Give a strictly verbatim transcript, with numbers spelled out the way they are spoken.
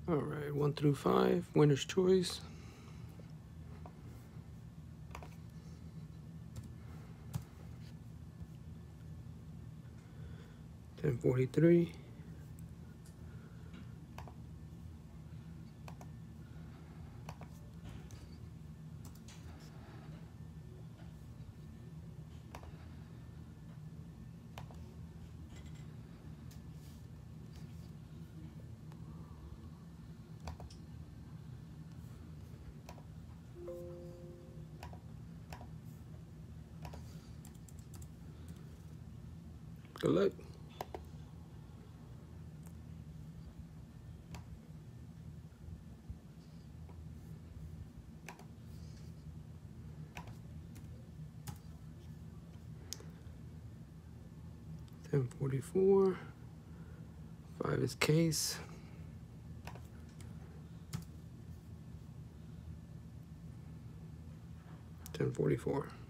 All right, one through five, winner's choice. ten forty-three. Good luck. ten forty-four. five is case. ten forty-four.